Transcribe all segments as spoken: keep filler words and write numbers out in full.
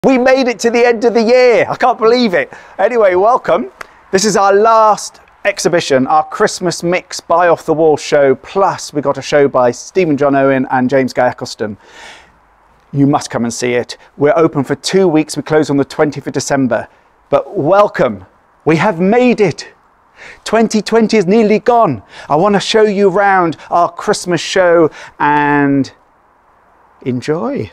We made it to the end of the year. I can't believe it. Anyway, welcome. This is our last exhibition, our Christmas Mix Buy Off the Wall show. Plus, we got a show by Stephen John Owen and James Guy Eccleston. You must come and see it. We're open for two weeks. We close on the twentieth of December. But welcome. We have made it. twenty twenty is nearly gone. I want to show you around our Christmas show and enjoy.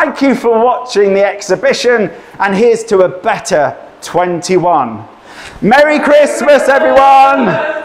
Thank you for watching the exhibition, and here's to a better twenty-one. Merry Christmas, everyone!